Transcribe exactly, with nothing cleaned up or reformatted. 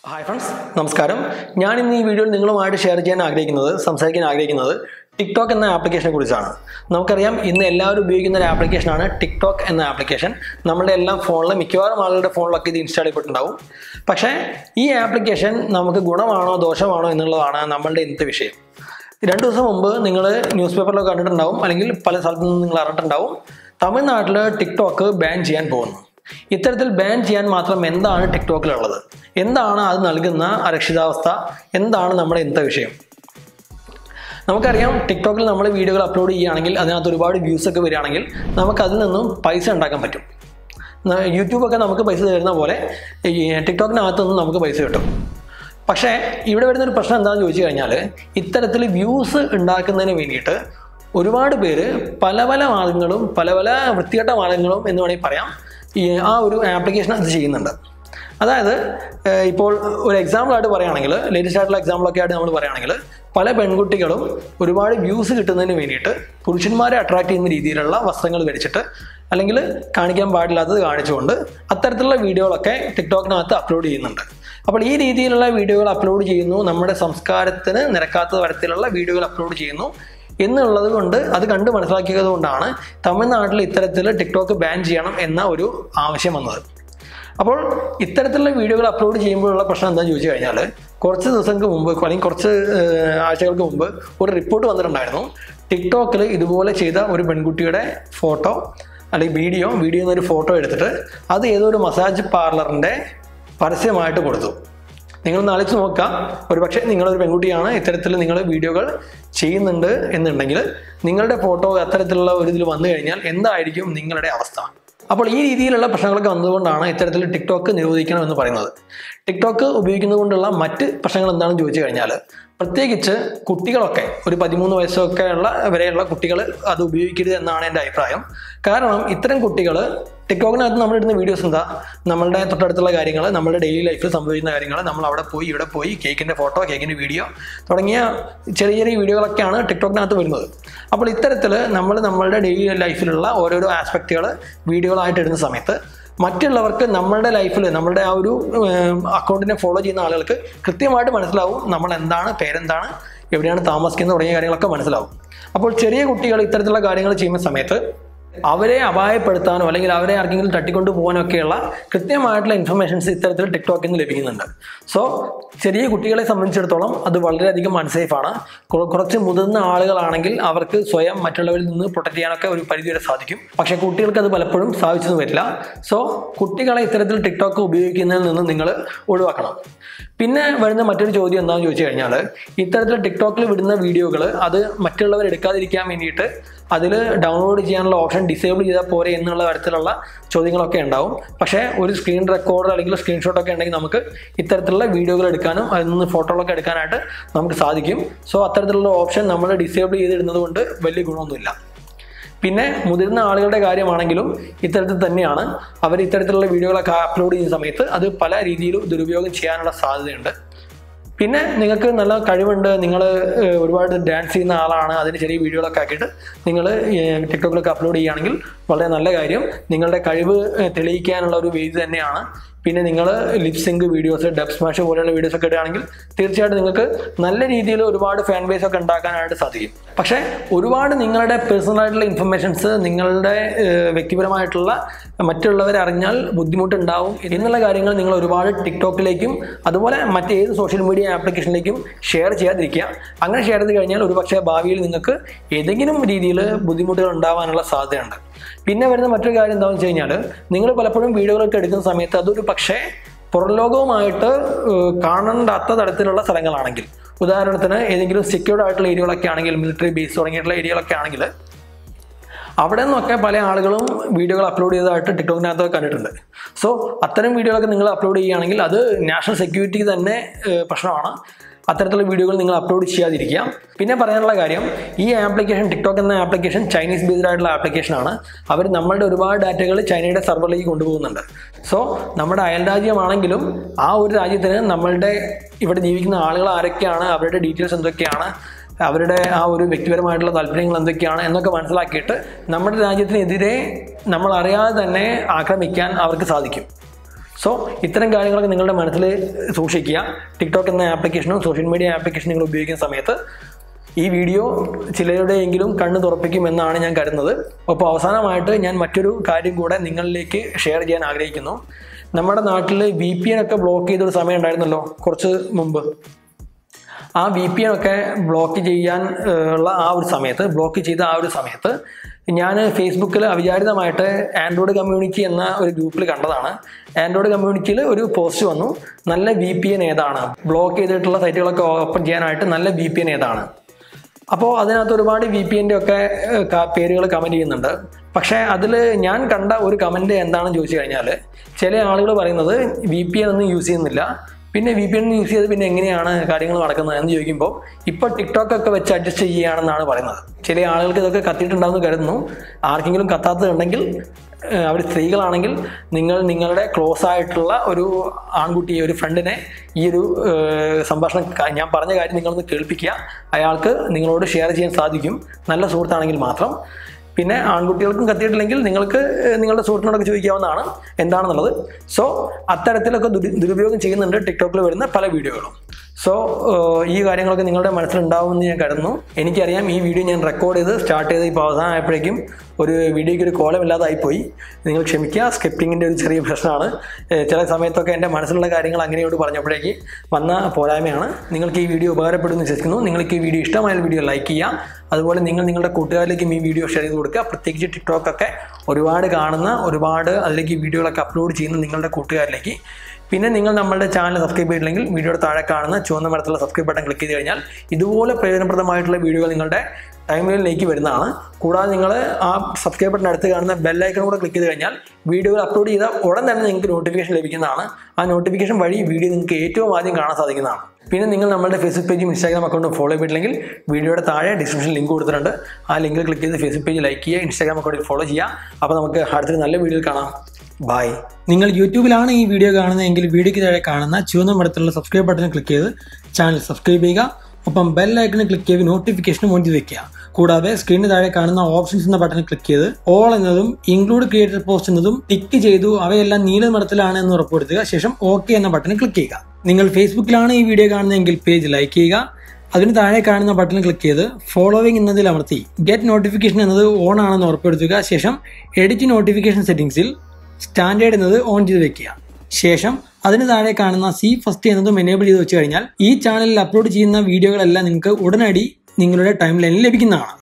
Hi friends, നമസ്കാരം. ഞാൻ ഇന്ന് ഈ വീഡിയോയിൽ നിങ്ങളുമായിട്ട് ഷെയർ ചെയ്യാൻ ആഗ്രഹിക്കുന്നത് സംസാരിക്കാൻ ആഗ്രഹിക്കുന്നത് TikTok എന്ന ആപ്ലിക്കേഷനെ കുറിച്ചാണ്. നമുക്കറിയാം ഇന്ന് എല്ലാവരും ഉപയോഗിക്കുന്ന ഒരു ആപ്ലിക്കേഷനാണ് TikTok എന്ന ആപ്ലിക്കേഷൻ. നമ്മുടെ എല്ലാ ഫോണിലും മിക്കവാറും ആളുകളുടെ ഫോണിലൊക്കെ ഇത് ഇൻസ്റ്റാൾ ചെയ്യപ്പെട്ടിട്ടുണ്ടാവും. പക്ഷേ ഈ ആപ്ലിക്കേഷൻ നമുക്ക് ഗുണമാണോ ദോഷമാണോ എന്നുള്ളതാണ് നമ്മളുടെ ഇന്നത്തെ വിഷയം. രണ്ട് ദിവസം മുമ്പ് നിങ്ങൾ ന്യൂസ് പേപ്പറിലൊക്കെ കണ്ടിട്ടുണ്ടാവും, അല്ലെങ്കിൽ പല സ്ഥലത്തു നിന്ന് നിങ്ങൾ അറിഞ്ഞിട്ടുണ്ടാവും, തമിഴ്നാട്ടിൽ TikTok ബാൻ ചെയ്യാൻ പോകുന്നു. ഇത്തരത്തിൽ ബാൻ ചെയ്യാൻ മാത്രം എന്താണ് ടിക്ടോക്കിലുള്ളത്, എന്താണ് അത് നൽകുന്ന അരക്ഷിതാവസ്ഥ, എന്താണ് നമ്മുടെ ഇന്നത്തെ വിഷയം? നമുക്കറിയാം ടിക്ടോക്കിൽ നമ്മൾ വീഡിയോകൾ അപ്ലോഡ് ചെയ്യുകയാണെങ്കിൽ അതിനകത്ത് ഒരുപാട് വ്യൂസ് ഒക്കെ വരികയാണെങ്കിൽ നമുക്ക് അതിൽ നിന്നും പൈസ ഉണ്ടാക്കാൻ പറ്റും. യൂട്യൂബൊക്കെ നമുക്ക് പൈസ തരുന്ന പോലെ ടിക്ടോക്കിനകത്ത് നിന്നും നമുക്ക് പൈസ കിട്ടും. പക്ഷേ ഇവിടെ വരുന്നൊരു പ്രശ്നം എന്താണെന്ന് ചോദിച്ചു കഴിഞ്ഞാൽ, ഇത്തരത്തിൽ വ്യൂസ് ഉണ്ടാക്കുന്നതിന് വേണ്ടിയിട്ട് ഒരുപാട് പേര് പല പല മാർഗങ്ങളും പല പല വൃത്തികെട്ട മാർഗങ്ങളും എന്ന് വേണമെങ്കിൽ പറയാം ഈ ആ ഒരു ആപ്ലിക്കേഷൻ അത് ചെയ്യുന്നുണ്ട്. അതായത് ഇപ്പോൾ ഒരു എക്സാമ്പിളായിട്ട് പറയുകയാണെങ്കിൽ, ലേറ്റസ്റ്റ് ആയിട്ടുള്ള എക്സാമ്പിളൊക്കെ ആയിട്ട് നമ്മൾ പറയുകയാണെങ്കിൽ, പല പെൺകുട്ടികളും ഒരുപാട് വ്യൂസ് കിട്ടുന്നതിന് വേണ്ടിയിട്ട് പുരുഷന്മാരെ അട്രാക്ട് ചെയ്യുന്ന രീതിയിലുള്ള വസ്ത്രങ്ങൾ ധരിച്ചിട്ട് അല്ലെങ്കിൽ കാണിക്കാൻ പാടില്ലാത്തത് കാണിച്ചുകൊണ്ട് അത്തരത്തിലുള്ള വീഡിയോകളൊക്കെ ടിക്ടോക്കിനകത്ത് അപ്ലോഡ് ചെയ്യുന്നുണ്ട്. അപ്പോൾ ഈ രീതിയിലുള്ള വീഡിയോകൾ അപ്ലോഡ് ചെയ്യുന്നു, നമ്മുടെ സംസ്കാരത്തിന് നിരക്കാത്ത തരത്തിലുള്ള വീഡിയോകൾ അപ്ലോഡ് ചെയ്യുന്നു എന്നുള്ളത് കൊണ്ട് അത് കണ്ട് മനസ്സിലാക്കിയത് കൊണ്ടാണ് തമിഴ്നാട്ടിൽ ഇത്തരത്തിൽ ടിക്ടോക്ക് ബാൻ ചെയ്യണം എന്ന ഒരു ആവശ്യം വന്നത്. അപ്പോൾ ഇത്തരത്തിലുള്ള വീഡിയോകൾ അപ്ലോഡ് ചെയ്യുമ്പോഴുള്ള പ്രശ്നം എന്താണെന്ന് ചോദിച്ചു കഴിഞ്ഞാൽ, കുറച്ച് ദിവസങ്ങൾക്ക് മുമ്പ് അല്ലെങ്കിൽ കുറച്ച് ആഴ്ചകൾക്ക് മുമ്പ് ഒരു റിപ്പോർട്ട് വന്നിട്ടുണ്ടായിരുന്നു. ടിക്ടോക്കിൽ ഇതുപോലെ ചെയ്ത ഒരു പെൺകുട്ടിയുടെ ഫോട്ടോ അല്ലെങ്കിൽ വീഡിയോ വീഡിയോ എന്നൊരു ഫോട്ടോ എടുത്തിട്ട് അത് ഏതോ ഒരു മസാജ് പാർലറിൻ്റെ പരസ്യമായിട്ട് കൊടുത്തു. നിങ്ങൾ ആലോചിച്ച് നോക്കുക, ഒരു പക്ഷേ നിങ്ങളൊരു പെൺകുട്ടിയാണ്, ഇത്തരത്തിൽ നിങ്ങൾ വീഡിയോകൾ ചെയ്യുന്നുണ്ട് എന്നുണ്ടെങ്കിൽ നിങ്ങളുടെ ഫോട്ടോ അത്തരത്തിലുള്ള ഒരു ഇതിൽ വന്നു കഴിഞ്ഞാൽ എന്തായിരിക്കും നിങ്ങളുടെ അവസ്ഥ? അപ്പോൾ ഈ രീതിയിലുള്ള പ്രശ്നങ്ങളൊക്കെ വന്നതുകൊണ്ടാണ് ഇത്തരത്തിൽ ടിക്ടോക്ക് നിരോധിക്കണം എന്ന് പറയുന്നത്. ടിക്ടോക്ക് ഉപയോഗിക്കുന്നത് കൊണ്ടുള്ള മറ്റ് പ്രശ്നങ്ങൾ എന്താണെന്ന് ചോദിച്ചു കഴിഞ്ഞാൽ, പ്രത്യേകിച്ച് കുട്ടികളൊക്കെ ഒരു പതിമൂന്ന് വയസ്സൊക്കെ ഉള്ള വരെയുള്ള കുട്ടികൾ അത് ഉപയോഗിക്കരുത് എന്നാണ് എൻ്റെ അഭിപ്രായം. കാരണം ഇത്തരം കുട്ടികൾ ടിക്ടോക്കിനകത്ത് നമ്മളിടുന്ന വീഡിയോസ് എന്താ, നമ്മളുടെ തൊട്ടടുത്തുള്ള കാര്യങ്ങൾ, നമ്മുടെ ഡെയിലി ലൈഫിൽ സംഭവിക്കുന്ന കാര്യങ്ങൾ, നമ്മൾ അവിടെ പോയി ഇവിടെ പോയി കേക്കിൻ്റെ ഫോട്ടോ, കേക്കിൻ്റെ വീഡിയോ തുടങ്ങിയ ചെറിയ ചെറിയ വീഡിയോകളൊക്കെയാണ് ടിക്ടോക്കിനകത്ത് വരുന്നത്. അപ്പോൾ ഇത്തരത്തിൽ നമ്മൾ നമ്മളുടെ ഡെയിലി ലൈഫിലുള്ള ഓരോരോ ആസ്പെക്റ്റുകൾ വീഡിയോകളായിട്ട് ഇടുന്ന സമയത്ത് മറ്റുള്ളവർക്ക് നമ്മളുടെ ലൈഫിൽ നമ്മളുടെ ആ ഒരു അക്കൗണ്ടിനെ ഫോളോ ചെയ്യുന്ന ആളുകൾക്ക് കൃത്യമായിട്ട് മനസ്സിലാവും നമ്മൾ എന്താണ്, പേരെന്താണ്, എവിടെയാണ് താമസിക്കുന്നത് തുടങ്ങിയ കാര്യങ്ങളൊക്കെ മനസ്സിലാവും. അപ്പോൾ ചെറിയ കുട്ടികൾ ഇത്തരത്തിലുള്ള കാര്യങ്ങൾ ചെയ്യുന്ന സമയത്ത് അവരെ അപായപ്പെടുത്താനോ അല്ലെങ്കിൽ അവരെ ആർക്കെങ്കിലും തട്ടിക്കൊണ്ടു പോകാനോ ഒക്കെയുള്ള കൃത്യമായിട്ടുള്ള ഇൻഫർമേഷൻസ് ഇത്തരത്തിൽ ടിക്ടോക്കിൽ നിന്ന് ലഭിക്കുന്നുണ്ട്. സോ ചെറിയ കുട്ടികളെ സംബന്ധിച്ചിടത്തോളം അത് വളരെയധികം അൺസേഫാണ്. കുറച്ച് മുതിർന്ന ആളുകളാണെങ്കിൽ അവർക്ക് സ്വയം മറ്റുള്ളവരിൽ നിന്ന് പ്രൊട്ടക്ട് ചെയ്യാനൊക്കെ ഒരു പരിധിവരെ സാധിക്കും. പക്ഷേ കുട്ടികൾക്ക് അത് പലപ്പോഴും സാധിച്ചെന്ന് വരില്ല. സോ കുട്ടികളെ ഇത്തരത്തിൽ ടിക്ടോക്ക് ഉപയോഗിക്കുന്നതിൽ നിന്ന് നിങ്ങൾ ഒഴിവാക്കണം. പിന്നെ വരുന്ന മറ്റൊരു ചോദ്യം എന്താണെന്ന് ചോദിച്ചു കഴിഞ്ഞാൽ, ഇത്തരത്തിൽ ടിക്ടോക്കിൽ വിടുന്ന വീഡിയോകൾ അത് മറ്റുള്ളവർ എടുക്കാതിരിക്കാൻ വേണ്ടിയിട്ട് അതിൽ ഡൗൺലോഡ് ചെയ്യാനുള്ള ഓപ്ഷൻ ഡിസേബിൾ ചെയ്താൽ പോരെ എന്നുള്ള തരത്തിലുള്ള ചോദ്യങ്ങളൊക്കെ ഉണ്ടാവും. പക്ഷേ ഒരു സ്ക്രീൻ റെക്കോർഡർ അല്ലെങ്കിൽ സ്ക്രീൻഷോട്ടൊക്കെ ഉണ്ടെങ്കിൽ നമുക്ക് ഇത്തരത്തിലുള്ള വീഡിയോകൾ എടുക്കാനും അതിൽ നിന്ന് ഫോട്ടോകളൊക്കെ എടുക്കാനായിട്ട് നമുക്ക് സാധിക്കും. സോ അത്തരത്തിലുള്ള ഓപ്ഷൻ നമ്മൾ ഡിസേബിൾ ചെയ്തിടുന്നത് കൊണ്ട് വലിയ ഗുണമൊന്നുമില്ല. പിന്നെ മുതിർന്ന ആളുകളുടെ കാര്യമാണെങ്കിലും ഇത്തരത്തിൽ തന്നെയാണ്. അവർ ഇത്തരത്തിലുള്ള വീഡിയോകളൊക്കെ അപ്ലോഡ് ചെയ്യുന്ന സമയത്ത് അത് പല രീതിയിലും ദുരുപയോഗം ചെയ്യാനുള്ള സാധ്യതയുണ്ട്. പിന്നെ നിങ്ങൾക്ക് നല്ല കഴിവുണ്ട്, നിങ്ങൾ ഒരുപാട് ഡാൻസ് ചെയ്യുന്ന ആളാണ്, അതിന് ചെറിയ വീഡിയോകളൊക്കെ ആക്കിയിട്ട് നിങ്ങൾ ടിക്ടോക്കിലൊക്കെ അപ്ലോഡ് ചെയ്യുകയാണെങ്കിൽ വളരെ നല്ല കാര്യം. നിങ്ങളുടെ കഴിവ് തെളിയിക്കാനുള്ള ഒരു വേദി തന്നെയാണ്. പിന്നെ നിങ്ങൾ ലിപ്സിങ്ക് വീഡിയോസ്, ഡബ് സ്മാഷ് പോലെയുള്ള വീഡിയോസ് ഒക്കെ ഇടുകയാണെങ്കിൽ തീർച്ചയായിട്ടും നിങ്ങൾക്ക് നല്ല രീതിയിൽ ഒരുപാട് ഫാൻ ബേസ് ഒക്കെ ഉണ്ടാക്കാനായിട്ട് സാധിക്കും. പക്ഷേ ഒരുപാട് നിങ്ങളുടെ പേഴ്സണൽ ആയിട്ടുള്ള ഇൻഫർമേഷൻസ്, നിങ്ങളുടെ വ്യക്തിപരമായിട്ടുള്ള മറ്റുള്ളവരെ അറിഞ്ഞാൽ ബുദ്ധിമുട്ടുണ്ടാവും എന്നുള്ള കാര്യങ്ങൾ നിങ്ങൾ ഒരുപാട് ടിക്ടോക്കിലേക്കും അതുപോലെ മറ്റേത് സോഷ്യൽ മീഡിയ ആപ്ലിക്കേഷനിലേക്കും ഷെയർ ചെയ്യാതിരിക്കുക. അങ്ങനെ ഷെയർ ചെയ്ത് കഴിഞ്ഞാൽ ഒരുപക്ഷെ ഭാവിയിൽ നിങ്ങൾക്ക് ഏതെങ്കിലും രീതിയിൽ ബുദ്ധിമുട്ടുകൾ ഉണ്ടാവാനുള്ള സാധ്യതയുണ്ട്. പിന്നെ വരുന്ന മറ്റൊരു കാര്യം എന്താണെന്ന് വെച്ച് കഴിഞ്ഞാൽ, നിങ്ങൾ പലപ്പോഴും വീഡിയോകളൊക്കെ എടുക്കുന്ന സമയത്ത് അതൊരു പക്ഷേ പുറംലോകവുമായിട്ട് കാണണ്ടാത്ത തരത്തിലുള്ള സ്ഥലങ്ങളാണെങ്കിൽ, ഉദാഹരണത്തിന് ഏതെങ്കിലും സെക്യൂർഡ് ആയിട്ടുള്ള ഏരിയകളൊക്കെ ആണെങ്കിൽ, മിലിറ്ററി ബേസ് തുടങ്ങിയിട്ടുള്ള ഏരിയകളൊക്കെ ആണെങ്കിൽ, അവിടെ നിന്നൊക്കെ പല ആളുകളും വീഡിയോകൾ അപ്ലോഡ് ചെയ്തതായിട്ട് ടിക്ടോക്കിനകത്ത് കണ്ടിട്ടുണ്ട്. സോ അത്തരം വീഡിയോകളൊക്കെ നിങ്ങൾ അപ്ലോഡ് ചെയ്യുകയാണെങ്കിൽ അത് നാഷണൽ സെക്യൂരിറ്റിക്ക് തന്നെ പ്രശ്നമാണ്. അത്തരത്തിലുള്ള വീഡിയോകൾ നിങ്ങൾ അപ്ലോഡ് ചെയ്യാതിരിക്കുക. പിന്നെ പറയാനുള്ള കാര്യം, ഈ ആപ്ലിക്കേഷൻ ടിക്ടോക്ക് എന്ന ആപ്ലിക്കേഷൻ ചൈനീസ് ബേസ്ഡ് ആയിട്ടുള്ള ആപ്ലിക്കേഷനാണ്. അവർ നമ്മളുടെ ഒരുപാട് ഡാറ്റകൾ ചൈനയുടെ സെർവറിലേക്ക് കൊണ്ടുപോകുന്നുണ്ട്. സോ നമ്മുടെ അയൽരാജ്യമാണെങ്കിലും ആ ഒരു രാജ്യത്തിന് നമ്മളുടെ ഇവിടെ ജീവിക്കുന്ന ആളുകൾ ആരൊക്കെയാണ്, അവരുടെ ഡീറ്റെയിൽസ് എന്തൊക്കെയാണ്, അവരുടെ ആ ഒരു വ്യക്തിപരമായിട്ടുള്ള താല്പര്യങ്ങൾ എന്തൊക്കെയാണ് എന്നൊക്കെ മനസ്സിലാക്കിയിട്ട് നമ്മുടെ രാജ്യത്തിനെതിരെ നമ്മൾ അറിയാതെ തന്നെ ആക്രമിക്കാൻ അവർക്ക് സാധിക്കും. സോ ഇത്തരം കാര്യങ്ങളൊക്കെ നിങ്ങളുടെ മനസ്സിൽ സൂക്ഷിക്കുക. ടിക്ടോക്ക് എന്ന ആപ്ലിക്കേഷനും സോഷ്യൽ മീഡിയ ആപ്ലിക്കേഷൻ നിങ്ങൾ ഉപയോഗിക്കുന്ന സമയത്ത് ഈ വീഡിയോ ചിലരുടെയെങ്കിലും കണ്ണ് തുറപ്പിക്കുമെന്നാണ് ഞാൻ കരുതുന്നത്. അപ്പോൾ അവസാനമായിട്ട് ഞാൻ മറ്റൊരു കാര്യം കൂടെ നിങ്ങളിലേക്ക് ഷെയർ ചെയ്യാൻ ആഗ്രഹിക്കുന്നു. നമ്മുടെ നാട്ടിൽ വി പി എൻ ഒക്കെ ബ്ലോക്ക് ചെയ്തൊരു സമയം ഉണ്ടായിരുന്നല്ലോ കുറച്ച് മുമ്പ്. ആ വി പി എൻ ഒക്കെ ബ്ലോക്ക് ചെയ്യാൻ ഉള്ള ആ ഒരു സമയത്ത് ബ്ലോക്ക് ചെയ്ത ആ ഒരു സമയത്ത് ഞാൻ ഫേസ്ബുക്കിൽ അവിചാരിതമായിട്ട് ആൻഡ്രോയിഡ് കമ്മ്യൂണിറ്റി എന്ന ഒരു ഗ്രൂപ്പിൽ കണ്ടതാണ്. ആൻഡ്രോയിഡ് കമ്മ്യൂണിറ്റിയിൽ ഒരു പോസ്റ്റ് വന്നു, നല്ല വി പി എൻ ഏതാണ്, ബ്ലോക്ക് ചെയ്തിട്ടുള്ള സൈറ്റുകളൊക്കെ ഓപ്പൺ ചെയ്യാനായിട്ട് നല്ല വി പി എൻ ഏതാണ്. അപ്പോൾ അതിനകത്ത് ഒരുപാട് വി പി എൻ്റെ ഒക്കെ പേരുകൾ കമൻറ്റ് ചെയ്യുന്നുണ്ട്. പക്ഷേ അതിൽ ഞാൻ കണ്ട ഒരു കമൻറ്റ് എന്താണെന്ന് ചോദിച്ചു കഴിഞ്ഞാൽ, ചില ആളുകൾ പറയുന്നത് വി പി എൻ ഒന്നും യൂസ് ചെയ്യുന്നില്ല, പിന്നെ വി പി എൻ യൂസ് ചെയ്ത് പിന്നെ എങ്ങനെയാണ് കാര്യങ്ങൾ നടക്കുന്നത് എന്ന് ചോദിക്കുമ്പോൾ ഇപ്പോൾ ടിക്ടോക്കൊക്കെ വെച്ച് അഡ്ജസ്റ്റ് ചെയ്യുകയാണെന്നാണ് പറയുന്നത്. ചില ആളുകൾക്ക് ഇതൊക്കെ കത്തിയിട്ടുണ്ടാകുമെന്ന് കരുതുന്നു. ആർക്കെങ്കിലും കത്താത്തതുണ്ടെങ്കിൽ, അവർ സ്ത്രീകളാണെങ്കിൽ നിങ്ങൾ നിങ്ങളുടെ ക്ലോസ് ആയിട്ടുള്ള ഒരു ആൺകുട്ടിയെ, ഒരു ഫ്രണ്ടിനെ ഈ ഒരു സംഭാഷണം ഞാൻ പറഞ്ഞ കാര്യം നിങ്ങളൊന്ന് കേൾപ്പിക്കുക. അയാൾക്ക് നിങ്ങളോട് ഷെയർ ചെയ്യാൻ സാധിക്കും, നല്ല സുഹൃത്താണെങ്കിൽ മാത്രം. പിന്നെ ആൺകുട്ടികൾക്കും കത്തിയിട്ടില്ലെങ്കിൽ നിങ്ങൾക്ക് നിങ്ങളുടെ സുഹൃത്തിനോടൊക്കെ ചോദിക്കാവുന്നതാണ് എന്താണെന്നുള്ളത്. സോ അത്തരത്തിലൊക്കെ ദുരു ദുരുപയോഗം ചെയ്യുന്നുണ്ട് ടിക്ടോക്കിൽ വരുന്ന പല വീഡിയോകളും. സോ ഈ കാര്യങ്ങളൊക്കെ നിങ്ങളുടെ മനസ്സിലുണ്ടാവുമെന്ന് ഞാൻ കരുതുന്നു. എനിക്കറിയാം ഈ വീഡിയോ ഞാൻ റെക്കോർഡ് ചെയ്ത് സ്റ്റാർട്ട് ചെയ്ത് ഇപ്പോൾ അവസാനമായപ്പോഴേക്കും ഒരു വീഡിയോയ്ക്ക് ഒരു കോലമില്ലാതായിപ്പോയി. നിങ്ങൾ ക്ഷമിക്കുക, സ്ക്രിപ്റ്റിങ്ങിൻ്റെ ഒരു ചെറിയ പ്രശ്നമാണ്. ചില സമയത്തൊക്കെ എൻ്റെ മനസ്സിലുള്ള കാര്യങ്ങൾ അങ്ങനെയോട് പറഞ്ഞപ്പോഴേക്ക് വന്ന പോരായ്മയാണ്. നിങ്ങൾക്ക് ഈ വീഡിയോ ഉപകാരപ്പെടുമെന്ന് വിശ്വസിക്കുന്നു. നിങ്ങൾക്ക് ഈ വീഡിയോ ഇഷ്ടമായ വീഡിയോ ലൈക്ക് ചെയ്യുക. അതുപോലെ നിങ്ങൾ നിങ്ങളുടെ കൂട്ടുകാരിലേക്കും ഈ വീഡിയോ ഷെയർ ചെയ്ത് കൊടുക്കുക. പ്രത്യേകിച്ച് ടിക്ടോക്കൊക്കെ ഒരുപാട് കാണുന്ന, ഒരുപാട് അതിലേക്ക് വീഡിയോകളൊക്കെ അപ്ലോഡ് ചെയ്യുന്ന നിങ്ങളുടെ കൂട്ടുകാരിലേക്ക്. പിന്നെ നിങ്ങൾ നമ്മളുടെ ചാനൽ സബ്സ്ക്രൈബ് ചെയ്തില്ലെങ്കിൽ വീഡിയോയുടെ താഴെ കാണുന്ന ചുവന്ന മരത്തുള്ള സബ്സ്ക്രൈബ് ബട്ടൺ ക്ലിക്ക് ചെയ്ത് കഴിഞ്ഞാൽ ഇതുപോലെ പ്രയോജനപ്രദമായിട്ടുള്ള വീഡിയോകൾ നിങ്ങളുടെ ടൈംലൈനിലേക്ക് വരുന്നതാണ്. കൂടാതെ നിങ്ങൾ ആ സബ്സ്ക്രൈബ് ബട്ടൺ അടുത്ത് കാണുന്ന ബെല്ലൈക്കൺ കൂടെ ക്ലിക്ക് ചെയ്ത് കഴിഞ്ഞാൽ വീഡിയോകൾ അപ്ലോഡ് ചെയ്താൽ ഉടൻ തന്നെ നിങ്ങൾക്ക് നോട്ടിഫിക്കേഷൻ ലഭിക്കുന്നതാണ്. ആ നോട്ടിഫിക്കേഷൻ വഴി വീഡിയോ നിങ്ങൾക്ക് ഏറ്റവും ആദ്യം കാണാൻ സാധിക്കുന്നതാണ്. പിന്നെ നിങ്ങൾ നമ്മുടെ ഫേസ്ബുക്ക് പേജും ഇൻസ്റ്റാഗ്രാം അക്കൗണ്ടും ഫോളോ ചെയ്തിട്ടില്ലെങ്കിൽ വീഡിയോയുടെ താഴെ ഡിസ്ക്രിപ്ഷൻ ലിങ്ക് കൊടുത്തിട്ടുണ്ട്. ആ ലിങ്കിൽ ക്ലിക്ക് ചെയ്ത് ഫേസ്ബുക്ക് പേജ് ലൈക്ക് ചെയ്യുക, ഇൻസ്റ്റാഗ്രാം അക്കൗണ്ടിൽ ഫോളോ ചെയ്യുക. അപ്പോൾ നമുക്ക് അടുത്തൊരു നല്ല വീഡിയോയിൽ കാണാം. ബൈ. നിങ്ങൾ യൂട്യൂബിലാണ് ഈ വീഡിയോ കാണുന്നതെങ്കിൽ വീഡിയോയ്ക്ക് താഴെ കാണുന്ന ചുവന്ന മരത്തിലുള്ള സബ്സ്ക്രൈബ് ബട്ടൺ ക്ലിക്ക് ചെയ്ത് ചാനൽ സബ്സ്ക്രൈബ് ചെയ്യുക. ഒപ്പം ബെൽ ഐക്കണിൽ ക്ലിക്ക് ചെയ്ത് നോട്ടിഫിക്കേഷനും ഓൺ ചെയ്ത് വെക്കുക. കൂടാതെ സ്ക്രീനിന് താഴെ കാണുന്ന ഓപ്ഷൻസ് എന്ന ബട്ടണിൽ ക്ലിക്ക് ചെയ്ത് ഓൾ എന്നതും ഇൻക്ലൂഡ് ക്രിയേറ്റഡ് പോസ്റ്റ് എന്നതും ടിക്ക് ചെയ്തു അവയെല്ലാം നീല നിറത്തിലാണ് എന്ന് ഉറപ്പുവരുത്തുക. ശേഷം ഓക്കെ എന്ന ബട്ടണിൽ ക്ലിക്ക് ചെയ്യുക. നിങ്ങൾ ഫേസ്ബുക്കിലാണ് ഈ വീഡിയോ കാണുന്നതെങ്കിൽ പേജ് ലൈക്ക് ചെയ്യുക. അതിന് താഴെ കാണുന്ന ബട്ടണിൽ ക്ലിക്ക് ചെയ്ത് ഫോളോവിംഗ് എന്നതിൽ അമർത്തി ഗെറ്റ് നോട്ടിഫിക്കേഷൻ എന്നത് ഓൺ ആണെന്ന് ഉറപ്പുവരുത്തുക. ശേഷം എഡിറ്റ് നോട്ടിഫിക്കേഷൻ സെറ്റിംഗ്സിൽ സ്റ്റാൻഡേർഡ് എന്നത് ഓൺ ചെയ്ത് വെക്കുക. ശേഷം അതിന് താഴെ കാണുന്ന സി ഫസ്റ്റ് എന്നതും എനേബിൾ ചെയ്ത് വെച്ച് കഴിഞ്ഞാൽ ഈ ചാനലിൽ അപ്ലോഡ് ചെയ്യുന്ന വീഡിയോകളെല്ലാം നിങ്ങൾക്ക് ഉടനടി നിങ്ങളുടെ ടൈം ലൈനിൽ ലഭിക്കുന്നതാണ്.